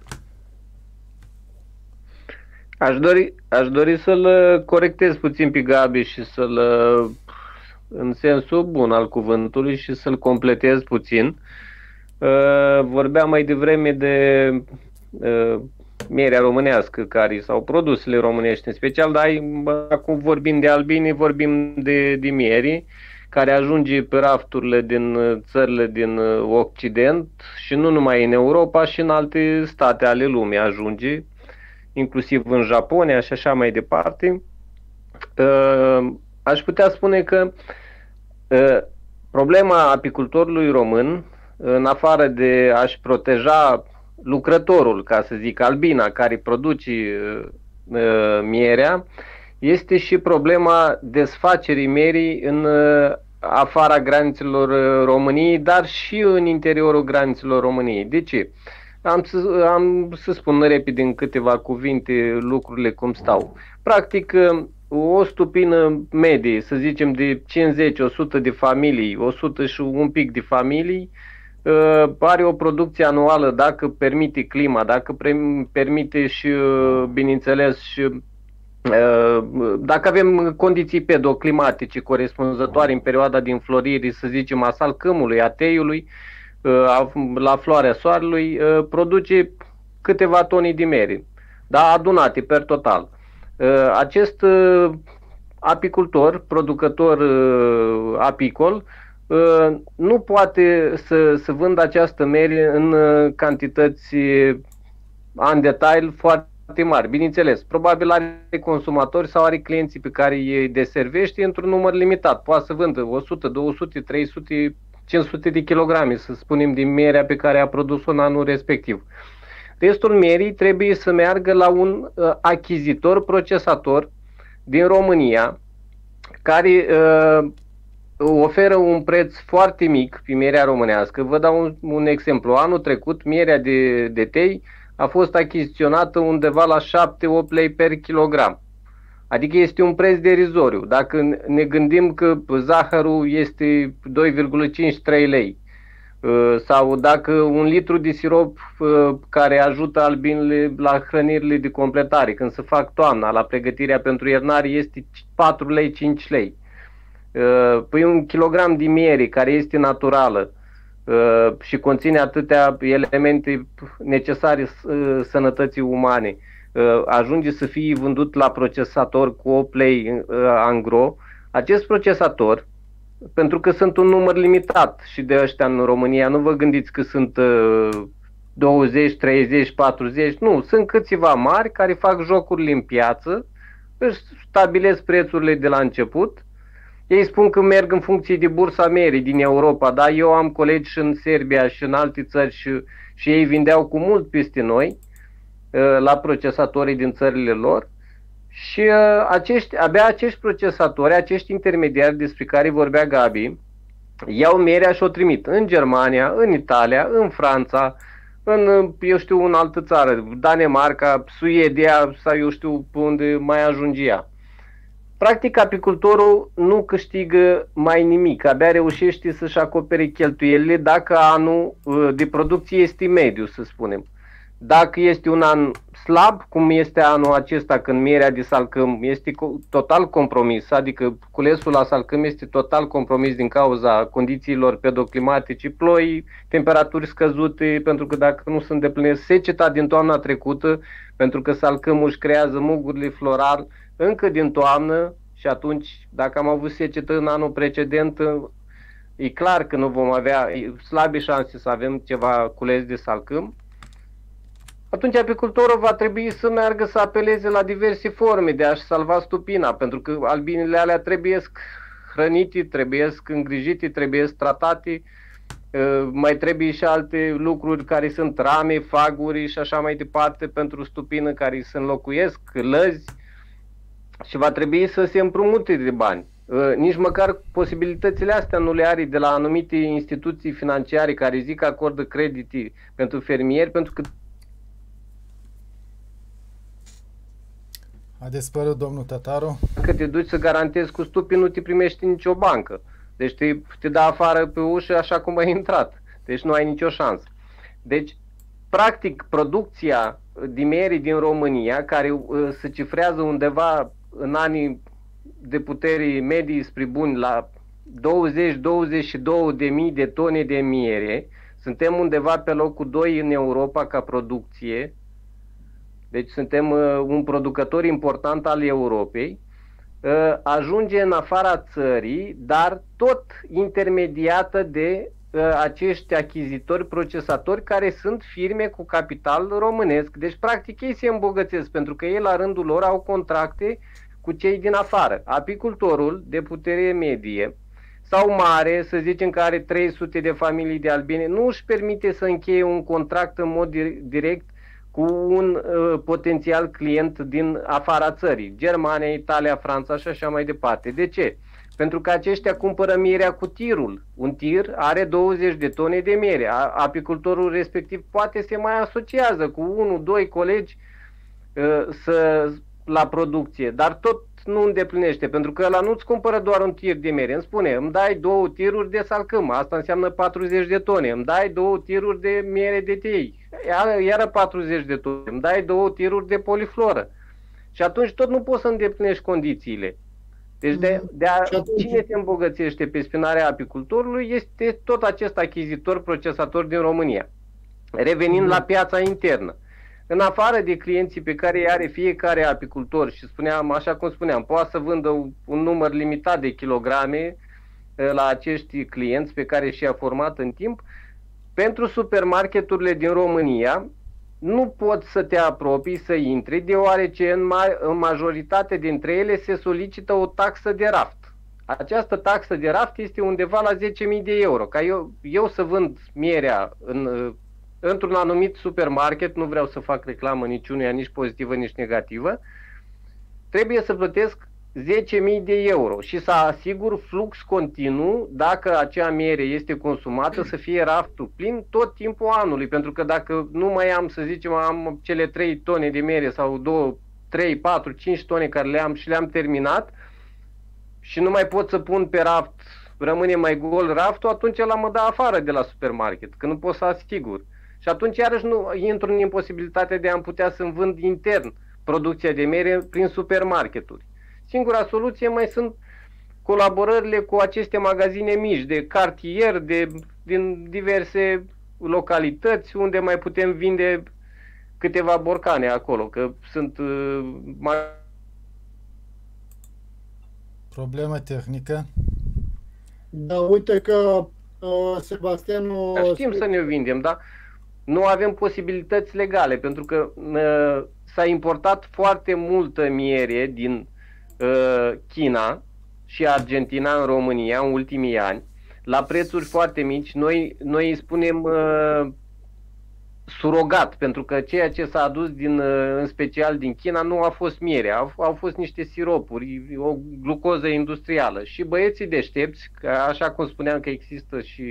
Aș dori, aș dori să-l corectez puțin pe Gabi și să-l, în sensul bun al cuvântului, și să-l completez puțin. Vorbeam mai devreme de mierea românească care, sau produsele românești în special, dar acum vorbim de albini, vorbim de, de mieri care ajunge pe rafturile din țările din Occident și nu numai în Europa, și în alte state ale lumii ajunge, inclusiv în Japonia și așa mai departe. Aș putea spune că problema apicultorului român, în afară de a-și proteja lucrătorul, ca să zic, albina care produce mierea, este și problema desfacerii mierii în afara granițelor României, dar și în interiorul granițelor României. De ce? Am să, am să spun repede în câteva cuvinte lucrurile cum stau. Practic, o stupină medie, să zicem de cincizeci - o sută de familii, o sută și un pic de familii, are o producție anuală, dacă permite clima, dacă permite și, bineînțeles, și dacă avem condiții pedoclimatice corespunzătoare în perioada din florire, să zicem, a salcâmului, a teiului, la floarea soarelui, produce câteva tone de miere, da, adunate per total. Acest apicultor, producător apicol, nu poate să, să vândă această miere în cantități în detail foarte mari. Bineînțeles, probabil are consumatori sau are clienții pe care îi deservește într-un număr limitat. Poate să vândă o sută, două sute, trei sute, cinci sute de kilograme, să spunem, din mierea pe care a produs-o în anul respectiv. Restul mierii trebuie să meargă la un uh, achizitor, procesator din România, care uh, oferă un preț foarte mic pe mierea românească. Vă dau un, un exemplu. Anul trecut, mierea de, de tei a fost achiziționată undeva la șapte - opt lei per kilogram. Adică este un preț derizoriu. Dacă ne gândim că zahărul este doi virgulă cinci - trei lei, sau dacă un litru de sirop care ajută albinele la hrănirile de completare, când se fac toamna, la pregătirea pentru iernare, este patru lei - cinci lei. Păi un kilogram de miere care este naturală și conține atâtea elemente necesare sănătății umane, ajunge să fie vândut la procesator cu opt lei angro. Acest procesator, pentru că sunt un număr limitat și de ăștia în România, nu vă gândiți că sunt douăzeci, treizeci, patruzeci, nu, sunt câțiva mari care fac jocurile în piață, își stabilesc prețurile de la început. Ei spun că merg în funcție de bursa mierii din Europa, dar eu am colegi și în Serbia și în alte țări și, și ei vindeau cu mult peste noi la procesatorii din țările lor. Și acești, abia acești procesatori, acești intermediari despre care vorbea Gabi, iau mierea și o trimit în Germania, în Italia, în Franța, în, eu știu, în altă țară, Danemarca, Suedia sau eu știu pe unde mai ajunge ea. Practic, apicultorul nu câștigă mai nimic, abia reușește să-și acopere cheltuielile dacă anul de producție este mediu, să spunem. Dacă este un an slab, cum este anul acesta când mierea de salcâm este total compromis, adică culesul la salcâm este total compromis din cauza condițiilor pedoclimatice, ploi, temperaturi scăzute, pentru că dacă nu se îndeplinesc seceta din toamna trecută, pentru că salcâmul își creează mugurile floral încă din toamnă și atunci, dacă am avut secetă în anul precedent, e clar că nu vom avea slabe șanse să avem ceva cules de salcâm. Atunci apicultorul va trebui să meargă să apeleze la diverse forme de a-și salva stupina, pentru că albinele alea trebuie hrănite, trebuie îngrijite, trebuie tratate, mai trebuie și alte lucruri care sunt rame, faguri și așa mai departe pentru stupină care se înlocuiesc, lăzi și va trebui să se împrumute de bani. Nici măcar posibilitățile astea nu le are de la anumite instituții financiare care zic că acordă credite pentru fermieri, pentru că a dispărut domnul Tătaru. Dacă te duci să garantezi cu stupii, nu te primești nicio bancă. Deci te, te dă afară pe ușă așa cum ai intrat. Deci nu ai nicio șansă. Deci, practic, producția de miere din România, care uh, se cifrează undeva în anii de putere medii spre buni la douăzeci douăzeci și două de mii de tone de miere, suntem undeva pe locul doi în Europa ca producție. Deci suntem uh, un producător important al Europei, uh, ajunge în afara țării, dar tot intermediată de uh, acești achizitori, procesatori, care sunt firme cu capital românesc. Deci, practic, ei se îmbogățesc, pentru că ei, la rândul lor, au contracte cu cei din afară. Apicultorul de putere medie sau mare, să zicem că are trei sute de familii de albine, nu își permite să încheie un contract în mod direct cu un uh, potențial client din afara țării, Germania, Italia, Franța și așa mai departe. De ce? Pentru că aceștia cumpără mierea cu tirul. Un tir are douăzeci de tone de miere. Apicultorul respectiv poate se mai asociază cu unul, doi colegi uh, să, la producție, dar tot nu îndeplinește, pentru că ăla nu-ți cumpără doar un tir de miere. Îmi spune, îmi dai două tiruri de salcâm, asta înseamnă patruzeci de tone, îmi dai două tiruri de miere de tei, iară, iară patruzeci de tone, îmi dai două tiruri de polifloră. Și atunci tot nu poți să îndeplinești condițiile. Deci de, de a, cine se îmbogățește pe spinarea apicultorului este tot acest achizitor, procesator din România. Revenind mm. la piața internă. În afară de clienții pe care îi are fiecare apicultor și spuneam, așa cum spuneam, poate să vândă un număr limitat de kilograme la acești clienți pe care și-a format în timp, pentru supermarketurile din România nu poți să te apropii, să intri, deoarece în, ma în majoritate dintre ele se solicită o taxă de raft. Această taxă de raft este undeva la zece mii de euro. Ca eu, eu să vând mierea în... într-un anumit supermarket, nu vreau să fac reclamă niciunuia, nici pozitivă, nici negativă, trebuie să plătesc zece mii de euro și să asigur flux continuu dacă acea miere este consumată, să fie raftul plin tot timpul anului, pentru că dacă nu mai am, să zicem, am cele trei tone de miere sau două, trei, patru, cinci tone care le am și le-am terminat și nu mai pot să pun pe raft, rămâne mai gol raftul, atunci ăla mă dă afară de la supermarket, că nu pot să asigur. Și atunci iarăși nu intru în imposibilitatea de a-mi putea să-mi vând intern producția de miere prin supermarketuri. Singura soluție mai sunt colaborările cu aceste magazine mici, de cartier, de, din diverse localități, unde mai putem vinde câteva borcane acolo, că sunt... Uh, mai... Problemă tehnică. Da, uite că uh, Sebastianu... Da, știm să ne vindem, dar nu avem posibilități legale, pentru că uh, s-a importat foarte multă miere din uh, China și Argentina în România în ultimii ani, la prețuri foarte mici. Noi, noi îi spunem uh, surogat, pentru că ceea ce s-a adus din, uh, în special din China nu a fost miere, au, au fost niște siropuri, o glucoză industrială. Și băieții deștepți, că așa cum spuneam că există și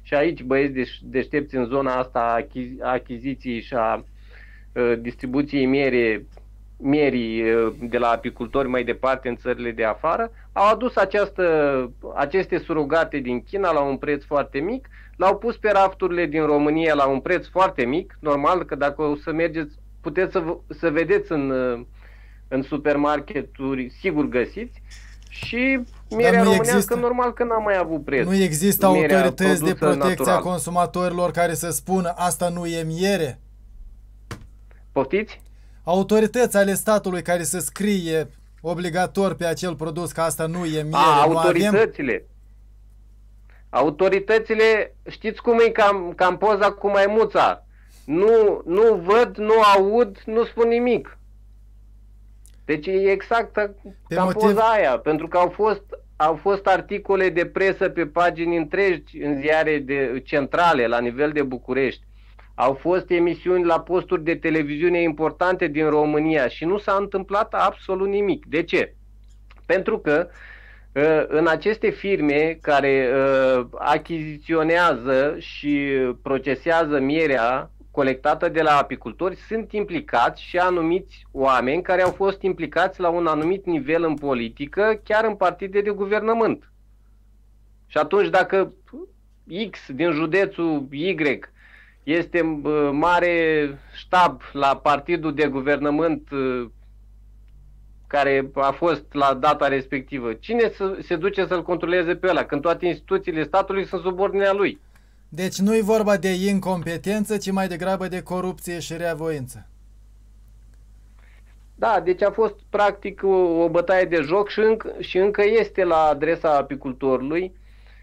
și aici băieți deștepți în zona asta a achiz achiziției și a uh, distribuției miere, mierii uh, de la apicultori mai departe în țările de afară, au adus această, aceste surogate din China la un preț foarte mic, l-au pus pe rafturile din România la un preț foarte mic, normal că dacă o să mergeți, puteți să, să vedeți în, în supermarketuri, sigur găsiți, și mierea românească există, normal că n-a mai avut preț. Nu există autorități de protecție a consumatorilor care să spună asta nu e miere? Poftiți? Autorități ale statului care să scrie obligator pe acel produs că asta nu e miere. A, autoritățile. Avem? Autoritățile, știți cum e cam, cam poza cu maimuța? Nu, nu văd, nu aud, nu spun nimic. Deci e exact pe cam motiv... poza aia, pentru că au fost, au fost articole de presă pe pagini întregi în ziare de, centrale la nivel de București. Au fost emisiuni la posturi de televiziune importante din România și nu s-a întâmplat absolut nimic. De ce? Pentru că în aceste firme care achiziționează și procesează mierea colectată de la apicultori sunt implicați și anumiți oameni care au fost implicați la un anumit nivel în politică, chiar în partide de guvernământ. Și atunci dacă X din județul Y este mare ștab la partidul de guvernământ care a fost la data respectivă, cine se duce să-l controleze pe ăla, când toate instituțiile statului sunt sub ordinea lui? Deci nu e vorba de incompetență, ci mai degrabă de corupție și reavoință. Da, deci a fost practic o, o bătaie de joc și încă, și încă este la adresa apicultorului.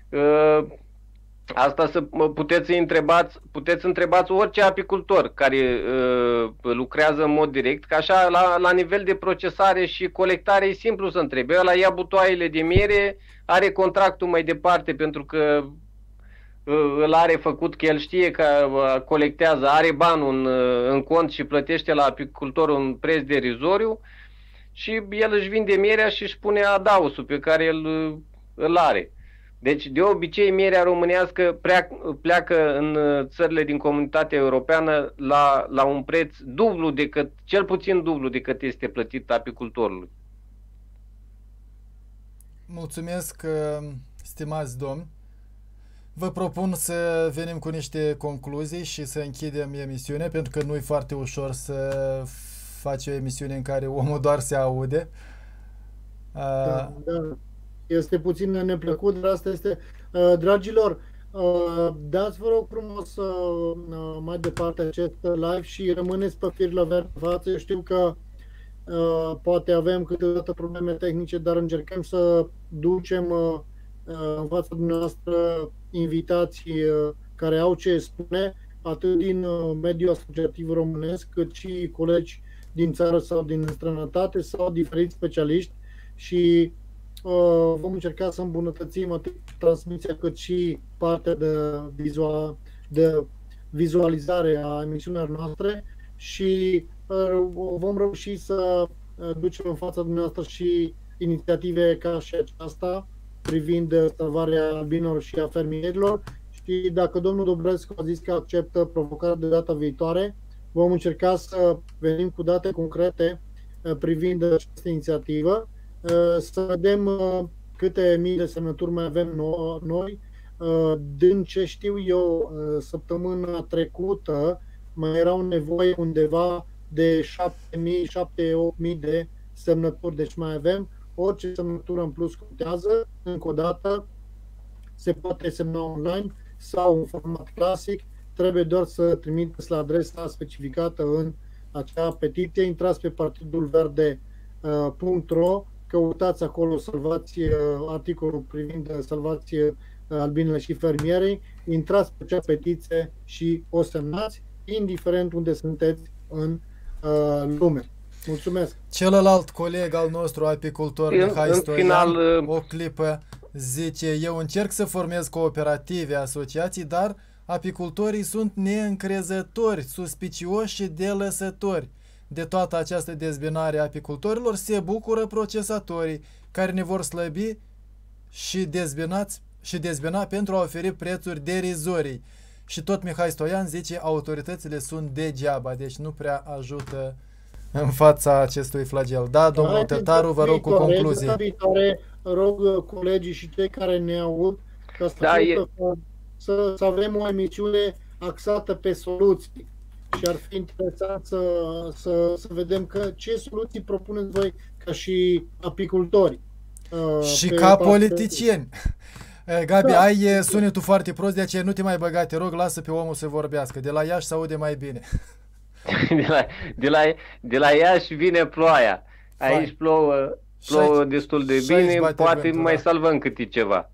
Asta să puteți să întrebați, puteți întrebați orice apicultor care uh, lucrează în mod direct, că așa la, la nivel de procesare și colectare e simplu să întrebe. Ăla ia butoaiele de miere, are contractul mai departe pentru că uh, îl are făcut, că el știe că uh, colectează, are banul în, uh, în cont și plătește la apicultor un preț derizoriu și el își vinde mierea și își pune adausul pe care el uh, îl are. Deci, de obicei, mierea românească pleacă în țările din comunitatea europeană la, la un preț dublu decât, cel puțin dublu decât este plătit apicultorului. Mulțumesc, stimați domni. Vă propun să venim cu niște concluzii și să închidem emisiunea, pentru că nu e foarte ușor să faci o emisiune în care omul doar se aude. Da, da. Este puțin neplăcut, dar asta este. Dragilor, dați vă rog frumos mai departe acest live și rămâneți pe fir la față. Eu știu că poate avem câteodată probleme tehnice, dar încercăm să ducem în fața dumneavoastră invitații care au ce spune, atât din mediul asociativ românesc, cât și colegi din țară sau din străinătate sau diferiți specialiști și vom încerca să îmbunătățim atât transmisia cât și partea de, vizual, de vizualizare a emisiunilor noastre și vom reuși să ducem în fața dumneavoastră și inițiative ca și aceasta privind salvarea albinelor și a fermierilor. Și dacă domnul Dobrescu a zis că acceptă provocarea de data viitoare, vom încerca să venim cu date concrete privind această inițiativă, să vedem câte mii de semnături mai avem noi. Din ce știu eu, săptămâna trecută mai erau nevoie undeva de șapte mii, șapte opt mii de semnături, deci mai avem. Orice semnătură în plus contează. Încă o dată, se poate semna online sau în format clasic. Trebuie doar să trimiteți la adresa specificată în acea petiție. Intrați pe partidul verde punct ro, căutați acolo salvați articolul privind salvați albinele și fermierii, intrați pe acea petiție și o semnați, indiferent unde sunteți în uh, lume. Mulțumesc! Celălalt coleg al nostru, apicultor în, Mihai în Stoian, final, o clipă, zice: eu încerc să formez cooperative, asociații, dar apicultorii sunt neîncrezători, suspicioși și delăsători. De toată această dezbinare a apicultorilor se bucură procesatorii, care ne vor slăbi și dezbinați și dezbina pentru a oferi prețuri derizorii. Și tot Mihai Stoian zice, autoritățile sunt degeaba, deci nu prea ajută în fața acestui flagel. Da, domnul Tătaru, vă rog cu concluzie. Data viitoare, rog colegii și cei care ne aud ca să, Da, e... să, să avem o emisiune axată pe soluții. Și ar fi interesant să, să, să vedem că ce soluții propuneți voi ca și apicultori. Și ca politicieni. Gabi, da. Ai sunetul foarte prost, de aceea nu te mai băga, te rog, lasă pe omul să vorbească. De la Iași se aude mai bine. De la, de la, de la Iași vine ploaia. Aici Fai. plouă, plouă destul de bine, poate vântul, mai da. salvăm câte ceva.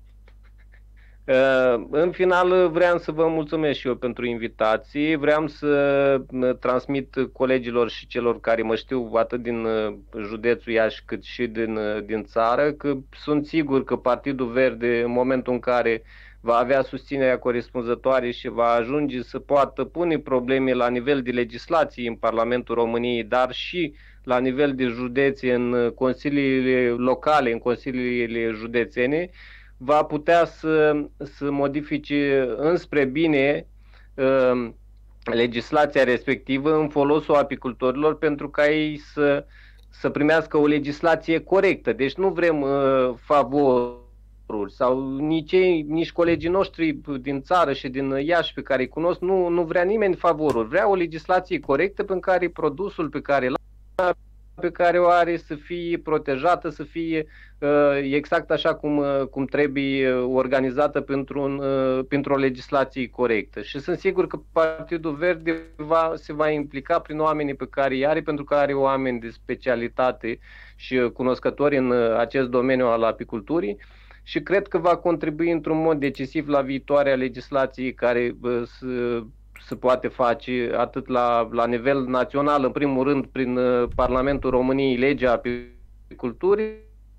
Uh, în final vreau să vă mulțumesc și eu pentru invitații, vreau să transmit colegilor și celor care mă știu atât din județul Iași cât și din, din țară că sunt sigur că Partidul Verde, în momentul în care va avea susținerea corespunzătoare și va ajunge să poată pune probleme la nivel de legislație în Parlamentul României, dar și la nivel de județe, în consiliile locale, în consiliile județene, va putea să, să modifice înspre bine uh, legislația respectivă în folosul apicultorilor pentru ca ei să, să primească o legislație corectă. Deci nu vrem uh, favoruri sau nici, ei, nici colegii noștri din țară și din Iași pe care îi cunosc, nu, nu vrea nimeni favoruri. Vrea o legislație corectă în care produsul pe care l-a pe care o are să fie protejată, să fie uh, exact așa cum, uh, cum trebuie organizată pentru un, uh, pentru o legislație corectă. Și sunt sigur că Partidul Verde va, se va implica prin oamenii pe care îi are, pentru că are oameni de specialitate și uh, cunoscători în uh, acest domeniu al apiculturii și cred că va contribui într-un mod decisiv la viitoarea legislație care uh, să se poate face atât la, la nivel național, în primul rând prin uh, Parlamentul României, legea apiculturii,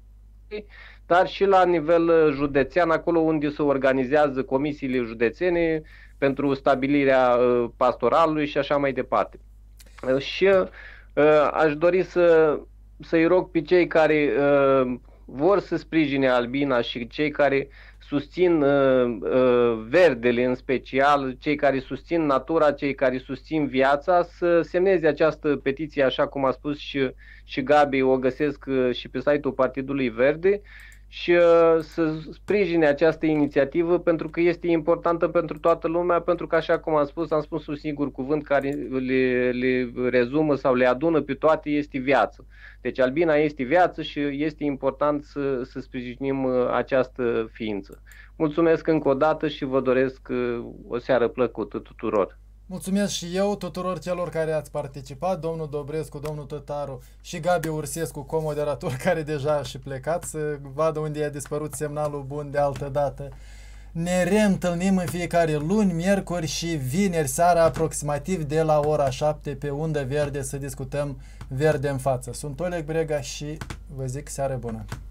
dar și la nivel uh, județean, acolo unde se organizează comisiile județene pentru stabilirea uh, pastoralului și așa mai departe. Uh, și uh, aș dori să, să-i rog pe cei care uh, vor să sprijine Albina și cei care susțin uh, uh, verdele în special, cei care susțin natura, cei care susțin viața, să semneze această petiție, așa cum a spus și, și Gabi, o găsesc uh, și pe site-ul Partidului Verde și uh, să sprijine această inițiativă pentru că este importantă pentru toată lumea, pentru că, așa cum am spus, am spus un singur cuvânt care le, le rezumă sau le adună pe toate, este viață. Deci albina este viață și este important să, să sprijinim această ființă. Mulțumesc încă o dată și vă doresc o seară plăcută tuturor. Mulțumesc și eu tuturor celor care ați participat, domnul Dobrescu, domnul Tătaru și Gabi Ursescu, comoderator, care deja a și plecat, să vadă unde a dispărut semnalul bun de altă dată. Ne reîntâlnim în fiecare luni, miercuri și vineri seara, aproximativ de la ora șapte pe Undă Verde, să discutăm Verde în față. Sunt Oleg Brega și vă zic seară bună!